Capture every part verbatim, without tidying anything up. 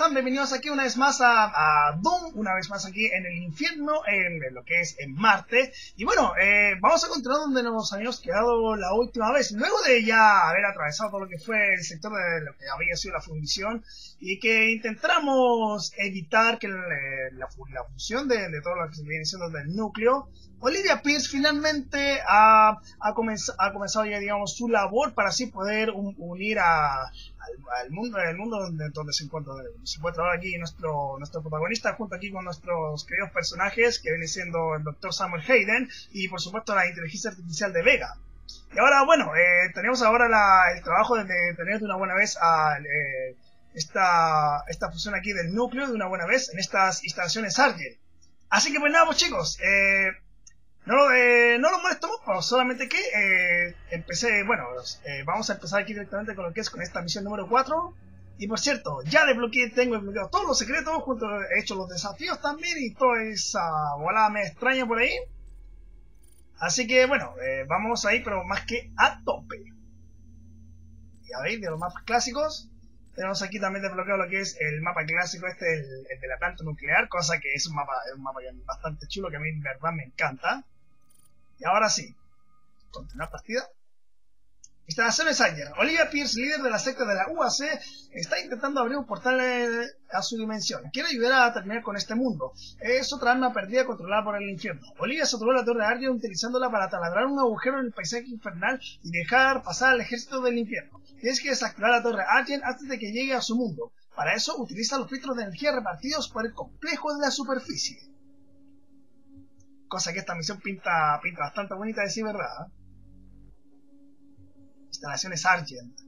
están? Bienvenidos aquí una vez más a, a Doom, una vez más aquí en el infierno, en, en lo que es en Marte. Y bueno, eh, vamos a continuar donde nos habíamos quedado la última vez, luego de ya haber atravesado todo lo que fue el sector de lo que había sido la fundición y que intentamos evitar que el, la, la fusión de, de todo lo que se viene siendo del núcleo. Olivia Pierce finalmente ha, ha, comenz, ha comenzado ya, digamos, su labor para así poder un, unir a, al, al mundo, el mundo donde, donde se encuentra, se encuentra ahora aquí nuestro, nuestro protagonista, junto aquí con nuestros queridos personajes, que viene siendo el doctor Samuel Hayden y por supuesto la inteligencia artificial de Vega. Y ahora, bueno, eh, tenemos ahora la, el trabajo de, de tener de una buena vez a eh, esta, esta fusión aquí del núcleo de una buena vez en estas instalaciones Argent. Así que pues nada, pues chicos, eh, No, eh, no lo molestamos, pero solamente que eh, empecé, bueno, eh, vamos a empezar aquí directamente con lo que es con esta misión número cuatro. Y por cierto, ya desbloqueé, tengo desbloqueado todos los secretos, junto he hecho los desafíos también y toda esa volada me extraña por ahí. Así que bueno, eh, vamos ahí, pero más que a tope. Ya veis, de los mapas clásicos. Tenemos aquí también desbloqueado lo que es el mapa clásico, este, el, el de la planta nuclear, cosa que es un mapa, es un mapa bastante chulo que a mí en verdad me encanta. Y ahora sí, continuar partida. Instalaciones Ayer. Olivia Pierce, líder de la secta de la U A C, está intentando abrir un portal a su dimensión. Quiere ayudar a terminar con este mundo. Es otra alma perdida controlada por el infierno. Olivia saturó la torre de Argent utilizándola para taladrar un agujero en el paisaje infernal y dejar pasar al ejército del infierno. Tienes que desactivar la torre Argent antes de que llegue a su mundo. Para eso, utiliza los filtros de energía repartidos por el complejo de la superficie. Cosa que esta misión pinta, pinta bastante bonita de decir verdad. Instalaciones Argent.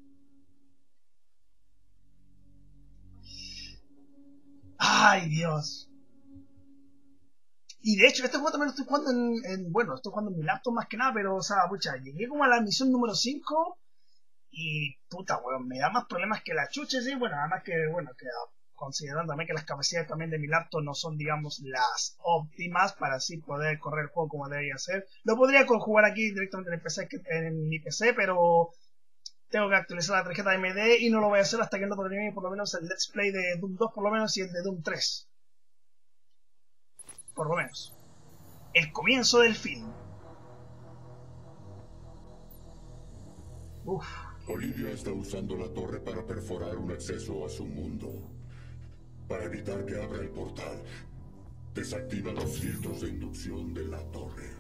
Ay, Dios. Y de hecho, este juego también lo estoy jugando en, en... Bueno, estoy jugando en mi laptop más que nada, pero, o sea, pucha, llegué como a la misión número cinco y, puta, weón, me da más problemas que la chucha, sí, bueno, además que, bueno, que... considerando también que las capacidades también de mi laptop no son, digamos, las óptimas para así poder correr el juego como debería ser. Lo podría jugar aquí directamente en, el P C, en mi P C, pero tengo que actualizar la tarjeta A M D y no lo voy a hacer hasta que no termine por lo menos el Let's Play de Doom dos por lo menos y el de Doom tres. Por lo menos. El comienzo del film. Uff. Olivia está usando la torre para perforar un acceso a su mundo. Para evitar que abra el portal, desactiva los filtros de inducción de la torre.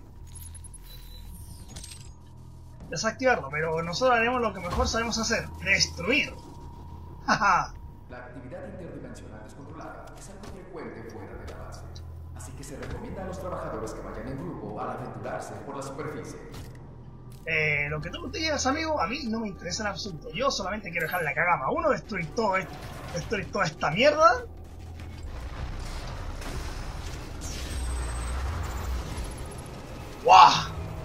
Desactivarlo, pero nosotros haremos lo que mejor sabemos hacer: destruir. Jaja. La actividad interdimensional descontrolada es algo frecuente fuera de la base, así que se recomienda a los trabajadores que vayan en grupo al aventurarse por la superficie. Eh, lo que tú te digas, amigo, a mí no me interesa en absoluto. Yo solamente quiero dejar la cagada. Uno, destruir todo esto, destruir toda esta mierda. ¡Guau!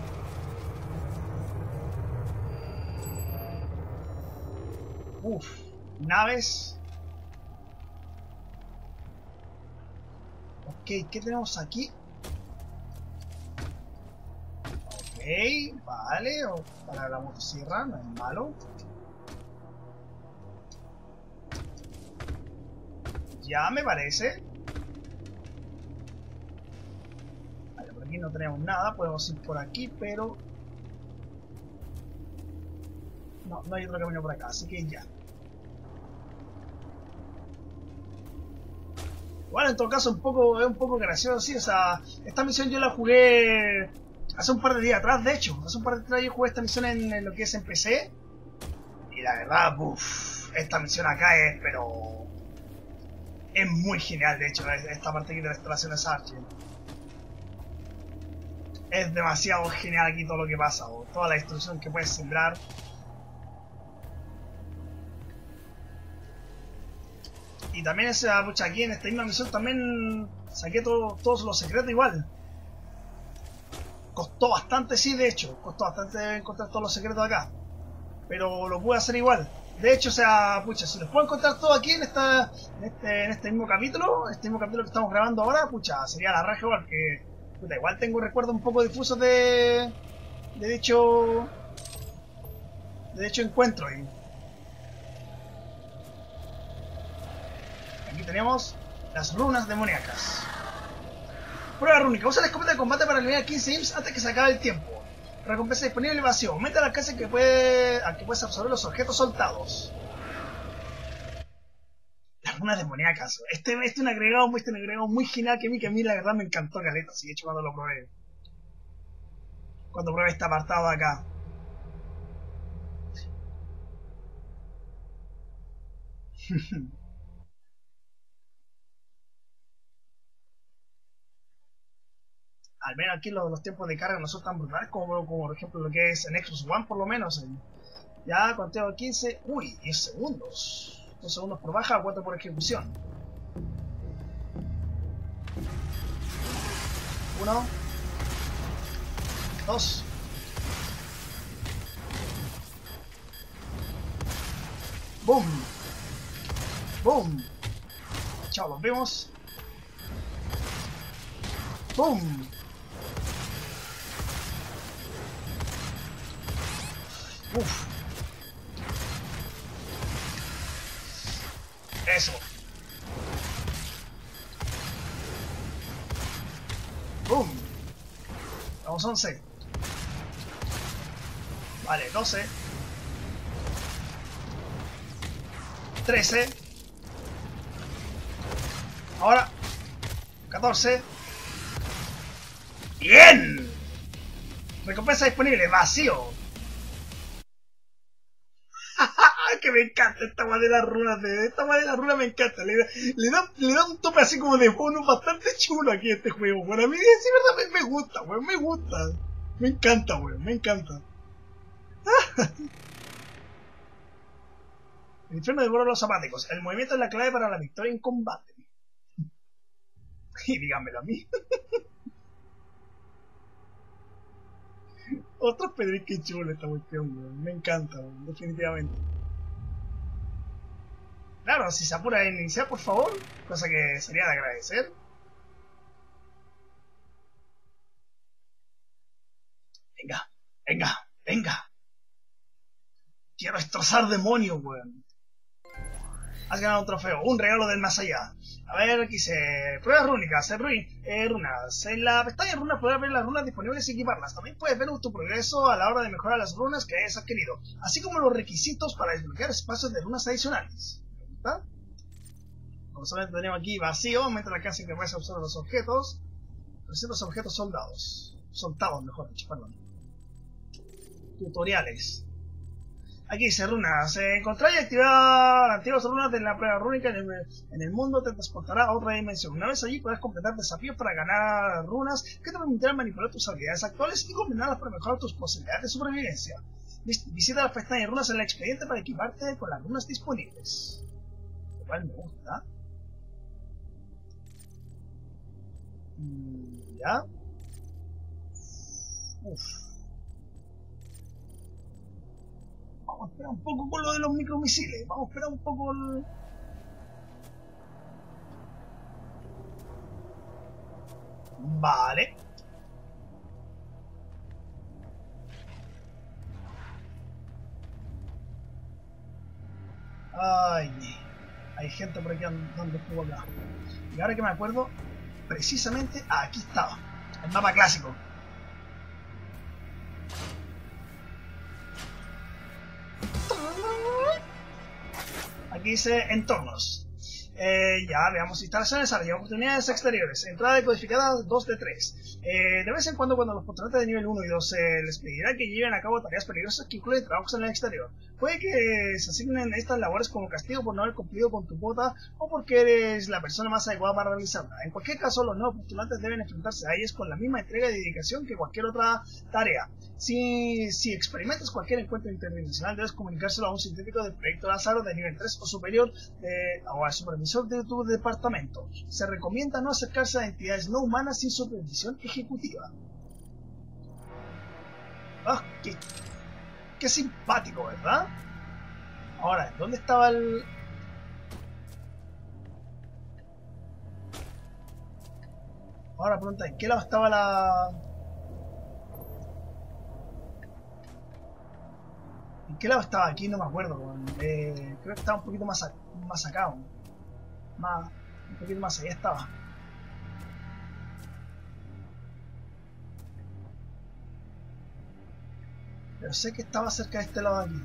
Uf, naves. Ok, ¿qué tenemos aquí? Ok, vale, o para la motosierra, no es malo. Ya me parece. Vale, por aquí no tenemos nada, podemos ir por aquí, pero... No, no hay otro camino por acá, así que ya. Bueno, en todo caso un poco, es un poco gracioso, sí, o sea, esta misión yo la jugué hace un par de días atrás, de hecho, hace un par de días atrás yo jugué esta misión en, en lo que es en P C, y la verdad, uff, esta misión acá es, pero, es muy genial, de hecho, esta parte aquí de las instalaciones Argent. Es demasiado genial aquí todo lo que pasa, o toda la destrucción que puedes sembrar. Y también esa, pucha, aquí en esta misma misión también saqué todo, todos los secretos igual. Costó bastante, sí, de hecho. Costó bastante encontrar todos los secretos acá. Pero lo pude hacer igual. De hecho, o sea, pucha, si los puedo encontrar todo aquí en, esta, en, este, en este mismo capítulo, este mismo capítulo que estamos grabando ahora, pucha, sería la raja igual, que puta, igual tengo recuerdos un poco difusos de, de dicho, de dicho encuentro. Y, aquí tenemos las runas demoníacas. Prueba rúnica. Usa la escopeta de combate para eliminar quince imps antes que se acabe el tiempo. Recompensa disponible vacío. Aumenta el alcance que puede, al que puedes absorber los objetos soltados. Las runas demoníacas. Este, este es un agregado, este es un agregado muy genial que a mí, que a mí la verdad me encantó caleta. Así de hecho cuando lo probé. Cuando probé este apartado de acá. Al menos aquí los, los tiempos de carga no son tan brutales como, como por ejemplo lo que es en Xbox One por lo menos. Ya conteo quince. Uy, diez segundos. dos segundos por baja, cuatro por ejecución. uno. dos. Boom. Boom. Chao, los vemos. Boom. Uf. Eso. Boom. Vamos once. Vale, doce. trece. Ahora. catorce. ¡Bien! Recompensa disponible, vacío. Que me encanta esta manera runas de esta manera runa me encanta. Le da, le, da, le da un tope así como de bonus bastante chulo aquí a este juego. Para mí, sí, verdad, me, me gusta, weón, me gusta. Me encanta, weón, me encanta. El infierno devora los zapáticos. El movimiento es la clave para la victoria en combate. Y díganmelo a mí. Otros pedris que chulo esta cuestión, weón. Me encanta, weón, definitivamente. Claro, si se apura a iniciar, por favor, cosa que sería de agradecer. Venga, venga, venga. Quiero destrozar demonios, weón. Has ganado un trofeo, un regalo del más allá. A ver, aquí dice, pruebas rúnicas, eh, eh, runas. En la pestaña runas puedes ver las runas disponibles y equiparlas. También puedes ver tu progreso a la hora de mejorar las runas que hayas adquirido, así como los requisitos para desbloquear espacios de runas adicionales. ¿Está? Como solamente tenemos aquí vacío, aumenta el alcance que puedes usar los objetos. trescientos objetos soldados. Soltados, mejor dicho, perdón. Tutoriales. Aquí dice runas. Eh, encontrar y activar antiguas runas de la prueba rúnica en el, en el mundo te transportará a otra dimensión. Una vez allí podrás completar desafíos para ganar runas que te permitirán manipular tus habilidades actuales y combinarlas para mejorar tus posibilidades de supervivencia. Visita la pestaña de runas en el expediente para equiparte con las runas disponibles. Lo cual me gusta. Ya. Uf. Vamos a esperar un poco con lo de los micromisiles. Vamos a esperar un poco el... Vale. Ay, hay gente por aquí dando juego acá. Y ahora que me acuerdo, precisamente aquí estaba, el mapa clásico. Aquí dice entornos. Eh, ya, veamos instalaciones, área, oportunidades exteriores, entrada decodificada dos de tres. Eh, de vez en cuando, cuando los postulantes de nivel uno y dos eh, les pedirá que lleven a cabo tareas peligrosas que incluyen trabajos en el exterior. Puede que se asignen estas labores como castigo por no haber cumplido con tu cuota o porque eres la persona más adecuada para realizarla. En cualquier caso, los nuevos postulantes deben enfrentarse a ellas con la misma entrega y dedicación que cualquier otra tarea. Si, si experimentas cualquier encuentro interdimensional, debes comunicárselo a un científico del proyecto Lázaro de nivel tres o superior de, o al supervisor de tu departamento. Se recomienda no acercarse a entidades no humanas sin supervisión ejecutiva. ¡Ah! ¡Qué, qué simpático!, ¿verdad? Ahora, ¿dónde estaba el...? Ahora pregunta, ¿en qué lado estaba la...? ¿En qué lado estaba? Aquí no me acuerdo. Eh, creo que estaba un poquito más, a... más acá. Más, un poquito más allá estaba. Pero sé que estaba cerca de este lado de aquí.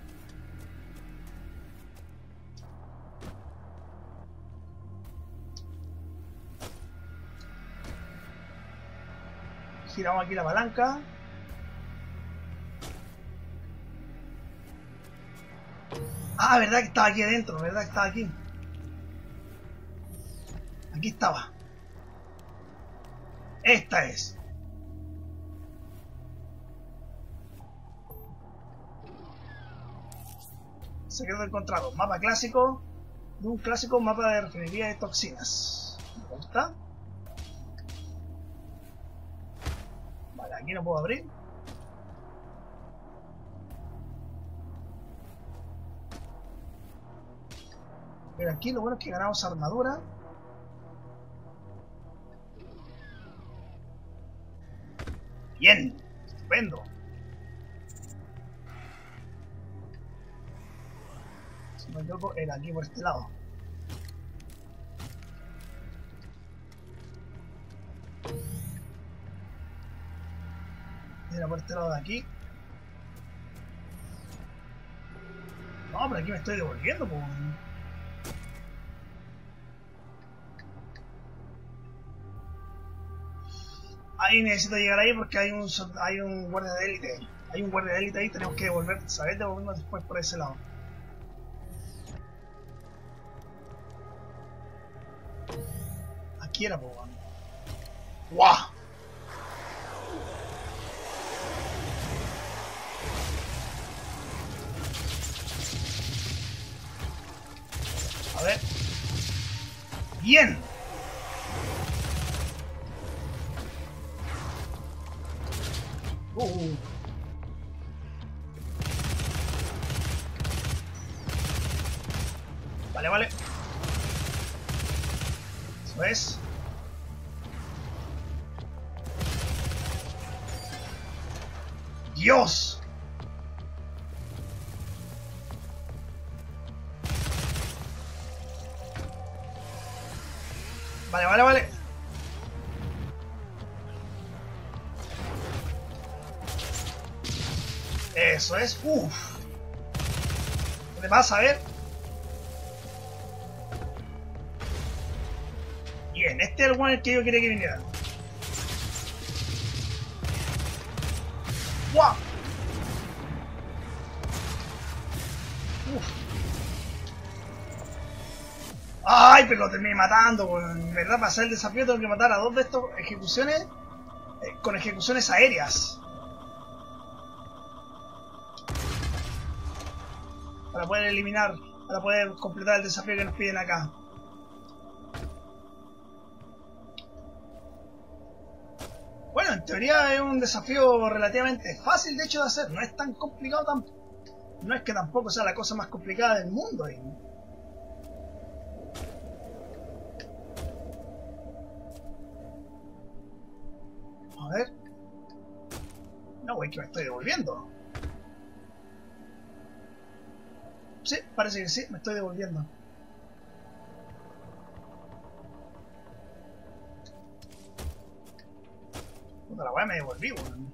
Giramos aquí la palanca. Ah, verdad que estaba aquí adentro, verdad que estaba aquí. Aquí estaba. Esta es. Secreto encontrado. Mapa clásico. De un clásico mapa de refinería de toxinas. Me gusta. Vale, aquí no puedo abrir. Pero aquí lo bueno es que ganamos armadura. Bien, estupendo. Si no me equivoco, era aquí por este lado. Era por este lado de aquí. No, pero aquí me estoy devolviendo, pues. Ahí necesito llegar ahí porque hay un hay un guardia de élite ahí. Hay un guardia de élite ahí, tenemos que devolver, saber devolvernos después por ese lado. Aquí era, pues. ¡Guau! A ver. ¡Bien! Uh. Vale, vale. Eso es. ¡Dios! Vale, vale, vale. Eso es. Uff. ¿Qué te pasa? A ver. Bien, este es el one que yo quería que viniera. ¡Guau! Uf. ¡Ay! Pero lo terminé matando. En verdad, para hacer el desafío tengo que matar a dos de estas ejecuciones eh, con ejecuciones aéreas. Para poder eliminar, para poder completar el desafío que nos piden acá. Bueno, en teoría es un desafío relativamente fácil de hecho de hacer, no es tan complicado tampoco. No es que tampoco sea la cosa más complicada del mundo. ¿eh? A ver. No, güey, que me estoy devolviendo. Sí, parece que sí, me estoy devolviendo. Puta la weá, me devolví, weón.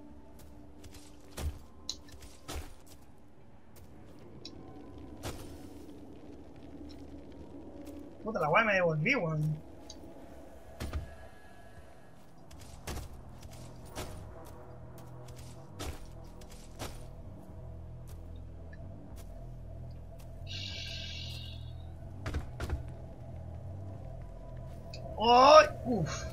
Puta la weá, me devolví, weón. ¡Ay! ¡Uf!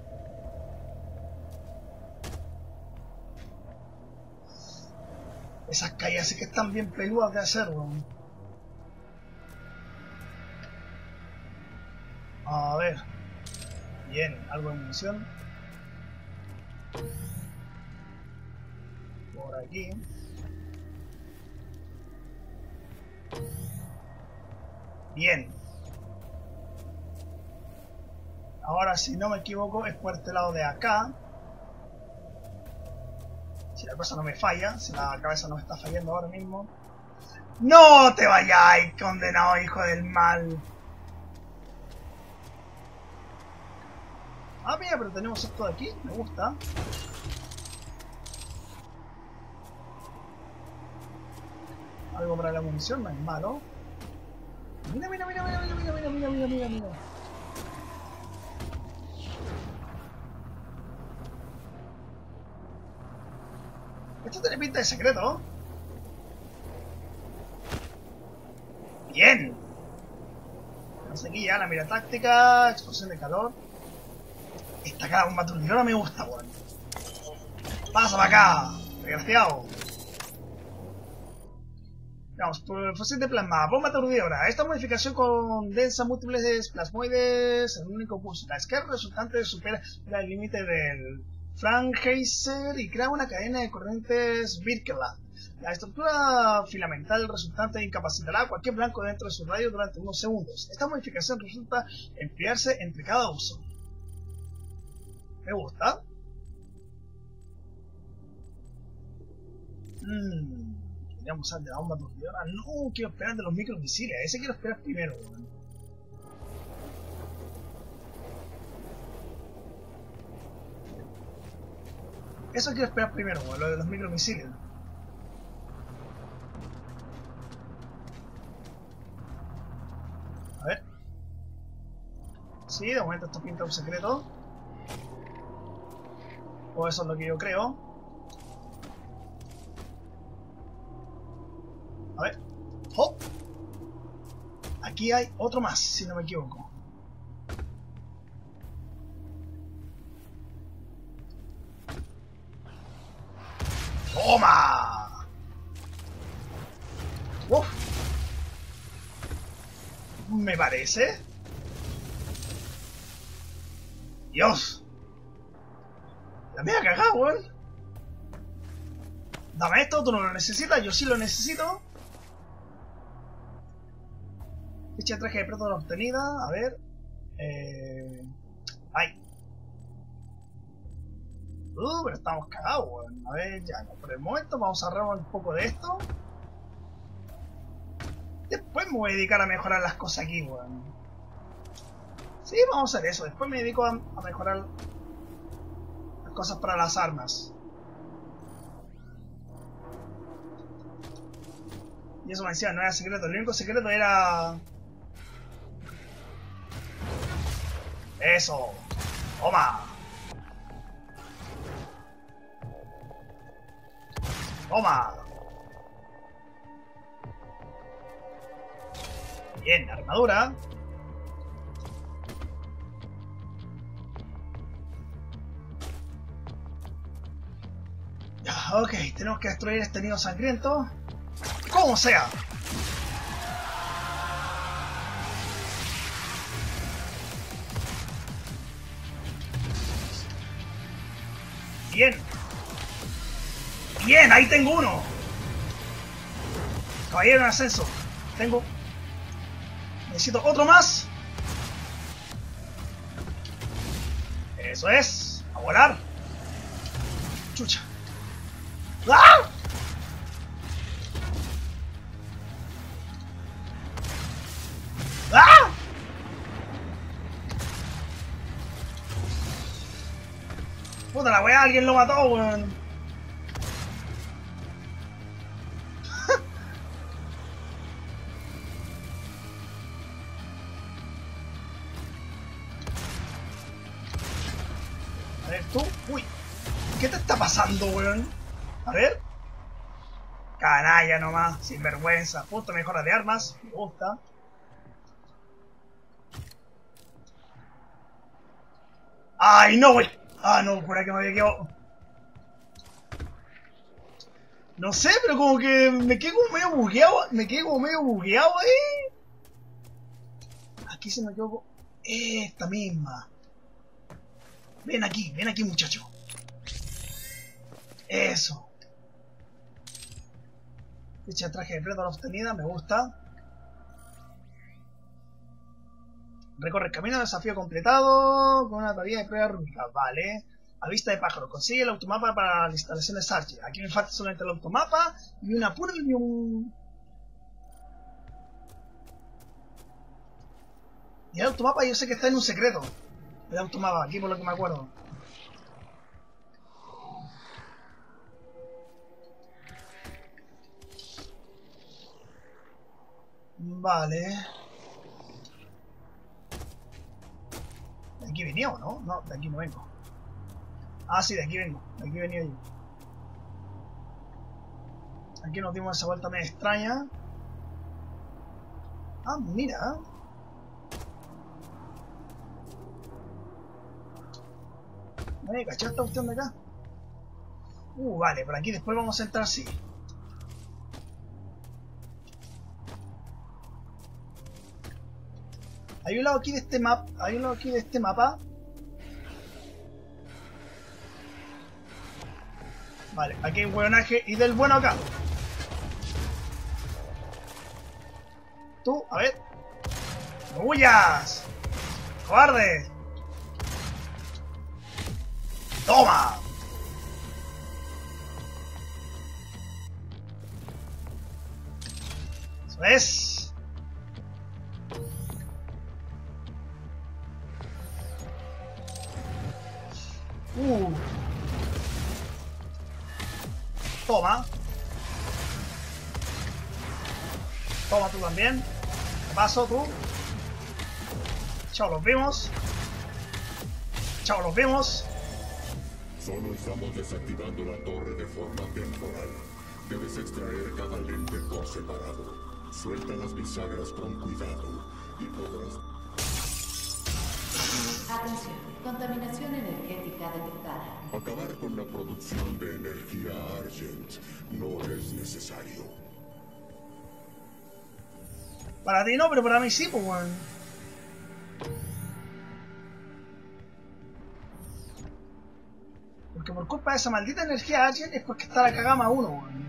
Esas caídas sí que están bien peludas de hacer, weón. A ver. Bien, algo de munición. Por aquí. Bien. Ahora, si no me equivoco, es por este lado de acá. Si la cosa no me falla, si la cabeza no me está fallando ahora mismo. ¡No te vayáis, condenado hijo del mal! Ah, mira, pero tenemos esto de aquí. Me gusta. Algo para la munición, no es malo. Mira, mira, mira, mira, mira, mira, mira, mira, mira, mira, mira. Esto tiene pinta de secreto. Bien. Vamos aquí ya, la mira táctica, explosión de calor. Esta cara bomba aturdidora me gusta, weón. Pasa para acá, desgraciado. Vamos, por fusión de plasma, bomba aturdidora. Esta modificación condensa múltiples plasmoides en un único pulso. La esquerra resultante supera el límite del Frankheiser y crea una cadena de corrientes Birkeland. La estructura filamental resultante incapacitará a cualquier blanco dentro de su radio durante unos segundos. Esta modificación resulta enfriarse entre cada uso. Me gusta. Mmm. Podríamos usar de la bomba aturdidora. No, quiero esperar de los micromisiles. Ese quiero esperar primero, weón. Eso quiero esperar primero, weón, lo de los micromisiles. A ver. Sí, de momento esto pinta un secreto. O eso es lo que yo creo. A ver. ¡Oh! Aquí hay otro más, si no me equivoco. ¡Toma! ¡Uf! Me parece. ¡Dios! La media cagada, weón. Dame esto, tú no lo necesitas, yo sí lo necesito. Ficha de traje de proto obtenida, a ver. Eh... ¡Ay! Uh, pero estamos cagados, weón. A ver, ya, no, por el momento vamos a ahorrar un poco de esto. Después me voy a dedicar a mejorar las cosas aquí, weón. Sí, vamos a hacer eso. Después me dedico a, a mejorar las cosas para las armas. Y eso me decía, no era secreto. El único secreto era... ¡Eso! ¡Toma! ¡Toma! Bien, armadura. Ya, ok, tenemos que destruir este nido sangriento. ¡Como sea! Bien. Bien, ahí tengo uno. Caballero en ascenso. Tengo... Necesito otro más. Eso es. A volar. Chucha. ¡Ah! ¡Ah! Puta la weá, alguien lo mató, weón. A ver, tú. Uy. ¿Qué te está pasando, weón? A ver. Canalla nomás, sin vergüenza. Punto mejora de armas. Me gusta. ¡Ay, no, güey! Ah, no, por aquí me había quedado. No sé, pero como que me quedé como medio bugueado. Me quedé como medio bugueado ahí. Aquí se me quedó. Esta misma. Ven aquí, ven aquí, muchacho. Eso. Ficha de traje de Predator obtenida, me gusta. Recorre el camino, desafío completado con una tarea de prueba rúnica, vale. A vista de pájaro, consigue el automapa para la instalación de Sarge. Aquí me falta solamente el automapa y una pura y un... Y el automapa yo sé que está en un secreto. El automapa, aquí por lo que me acuerdo. Vale. ¿De aquí venía o no? No, de aquí no vengo. Ah, sí, de aquí vengo. De aquí venía yo. Aquí nos dimos esa vuelta medio extraña. Ah, mira. ¿Me cachó esta cuestión de acá? Uh, vale, por aquí después vamos a entrar, sí. Hay un lado aquí de este mapa. Hay un lado aquí de este mapa. Vale, aquí hay un hueonaje y del bueno acá. Tú, a ver. ¡No huyas! ¡Cobarde! ¡Toma! Eso es. Uh. Toma. Toma tú también. Paso tú. Chao, los vimos. Chao, los vimos. Solo estamos desactivando la torre de forma temporal. Debes extraer cada lente por separado. Suelta las bisagras con cuidado y podrás... Atención, contaminación energética detectada. Acabar con la producción de energía Argent no es necesario. Para ti no, pero para mí sí, pues, weón. Porque por culpa de esa maldita energía Argent es porque está la cagama uno, weón.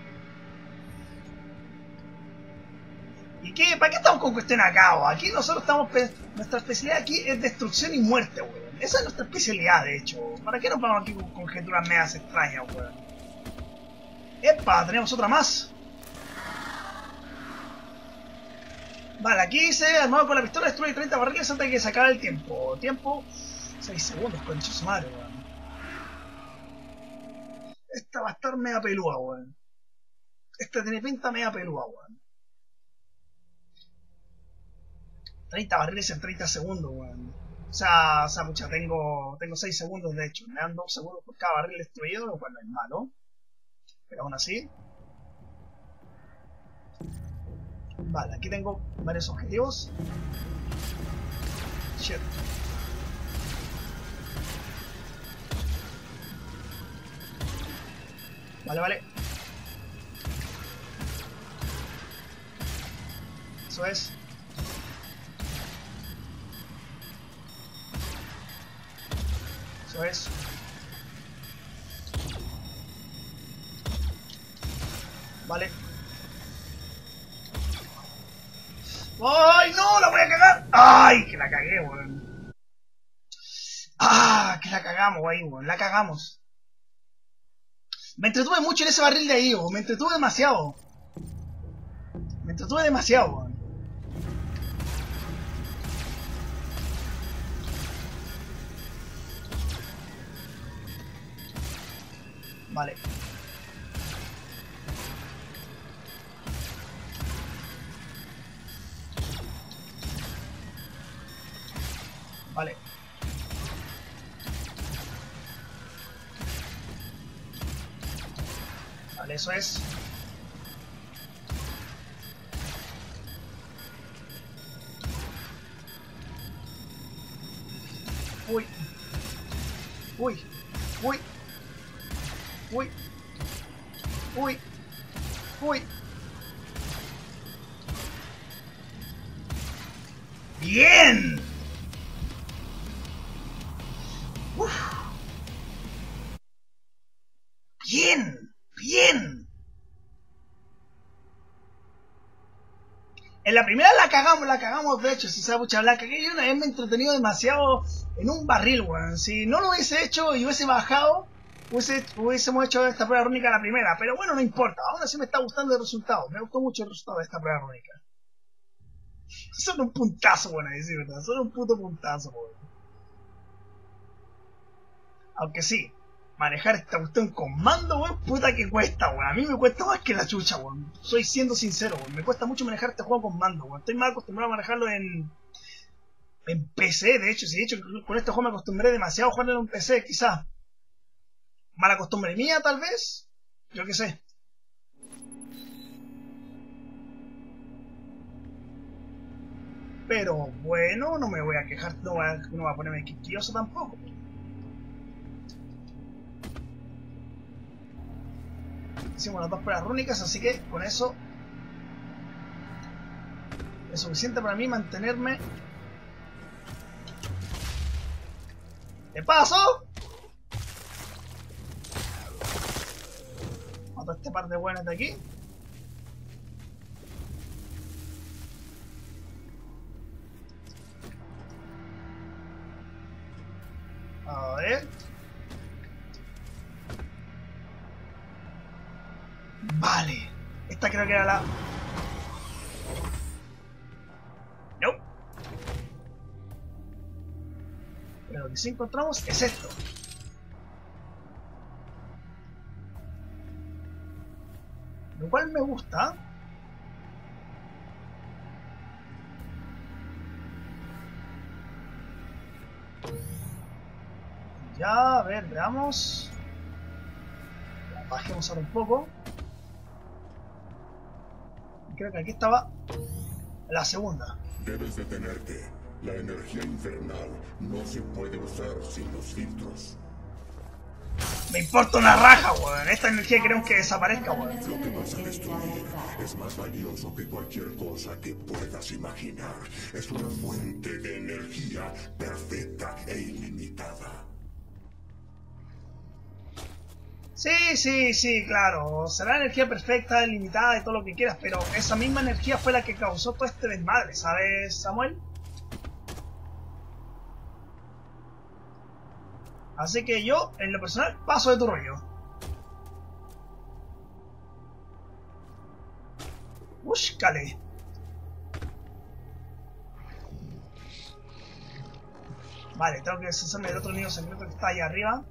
¿Y qué? ¿Para qué estamos con cuestiones acá, weón? Aquí nosotros estamos... Nuestra especialidad aquí es destrucción y muerte, weón. Esa es nuestra especialidad, de hecho. ¿Para qué nos vamos aquí con conjeturas medias extrañas, weón? ¡Epa! Tenemos otra más. Vale, aquí dice, armado con la pistola, destruye treinta barriles antes de que se acabe el tiempo. Tiempo... seis segundos, concha su madre, weón. Esta va a estar media pelúa, weón. Esta tiene pinta media pelúa, weón. treinta barriles en treinta segundos, weón. O sea, o sea, mucha, tengo, tengo seis segundos de hecho. Me dan dos segundos por cada barril destruido, lo cual no es malo. Pero aún así. Vale, aquí tengo varios objetivos. Shit. Vale, vale. Eso es. Eso es. Vale. ¡Ay, no! ¡La voy a cagar! ¡Ay, que la cagué, weón! ¡Ah, que la cagamos, ahí, weón! La cagamos. Me entretuve mucho en ese barril de ahí, weón. Me entretuve demasiado. Me entretuve demasiado, weón. Vale. Vale. Vale, eso es. Uy. Uy. Uy. Uy. Uy. Uy. Bien. Uf. Bien. Bien. En la primera la cagamos, la cagamos de hecho, si se mucha la cagué. Yo una vez me he entretenido demasiado en un barril, weón. Si no lo hubiese hecho y hubiese bajado, hubiese, hubiésemos hecho esta prueba rúnica la primera. Pero bueno, no importa, aún así me está gustando el resultado. Me gustó mucho el resultado de esta prueba rúnica. Son un puntazo, bueno, decir verdad. Son un puto puntazo, weón. Aunque sí, manejar esta cuestión con mando, weón, puta que cuesta, weón. A mí me cuesta más que la chucha, weón. Soy siendo sincero, weón. Me cuesta mucho manejar este juego con mando, weón. Estoy más acostumbrado a manejarlo en... En P C, de hecho, si de hecho con este juego me acostumbré demasiado a jugarlo en un P C, quizás. Mala costumbre mía, tal vez. Yo qué sé. Pero bueno, no me voy a quejar, no voy a, no voy a ponerme quisquilloso tampoco. Hicimos las dos pruebas rúnicas, así que con eso es suficiente para mí mantenerme de paso. Mato a este par de buenos de aquí. A ver. Vale. Esta creo que era la... No. Pero lo que sí encontramos es esto. Lo cual me gusta. Ya, a ver, veamos. Bajemos ahora un poco. Creo que aquí estaba la segunda. Debes detenerte. La energía infernal no se puede usar sin los filtros. Me importa una raja, weón. Esta energía queremos que desaparezca, weón. Lo que vas a destruir es más valioso que cualquier cosa que puedas imaginar. Es una fuente de energía perfecta e ilimitada. Sí, sí, sí, claro. Será energía perfecta, ilimitada y todo lo que quieras, pero esa misma energía fue la que causó todo este desmadre, ¿sabes, Samuel? Así que yo, en lo personal, paso de tu rollo. Búscale. Vale, tengo que deshacerme del otro nido secreto que está ahí arriba.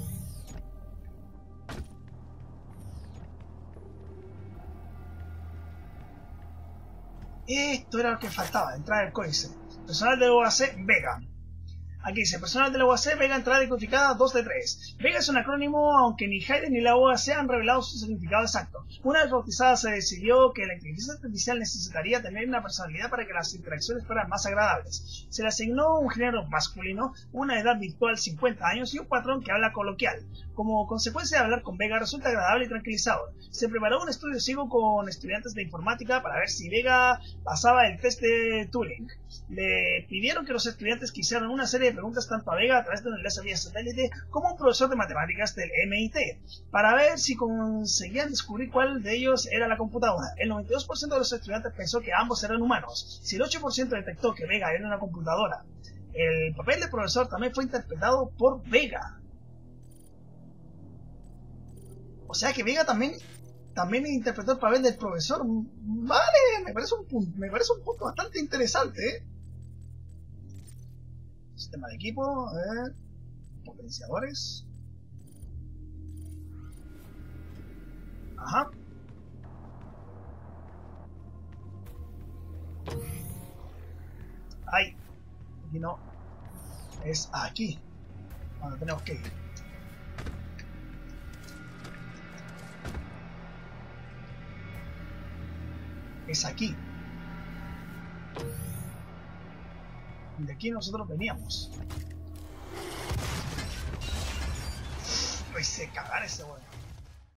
Esto era lo que faltaba, entrar al códice. Personal de U A C Vega. Aquí dice, personal de la U A C Vega, entrada decodificada dos de tres. Vega es un acrónimo, aunque ni Hayden ni la U A C han revelado su significado exacto. Una vez bautizada se decidió que la inteligencia artificial necesitaría tener una personalidad para que las interacciones fueran más agradables. Se le asignó un género masculino, una edad virtual cincuenta años y un patrón que habla coloquial. Como consecuencia de hablar con Vega resulta agradable y tranquilizador. Se preparó un estudio ciego con estudiantes de informática para ver si Vega pasaba el test de Turing. Le pidieron que los estudiantes quisieran una serie de preguntas tanto a Vega a través de un enlace vía satélite como a un profesor de matemáticas del M I T para ver si conseguían descubrir cuál de ellos era la computadora. El noventa y dos por ciento de los estudiantes pensó que ambos eran humanos. Si el ocho por ciento detectó que Vega era una computadora, el papel del profesor también fue interpretado por Vega. O sea que Vega también también interpretó el papel del profesor. Vale, me parece un punto, me parece un punto bastante interesante, ¿eh? Sistema de equipo, a ver, potenciadores. Ajá. Ay, aquí no. Es aquí. Bueno, tenemos que ir. Es aquí. De aquí nosotros veníamos. Pues se cagar ese weón.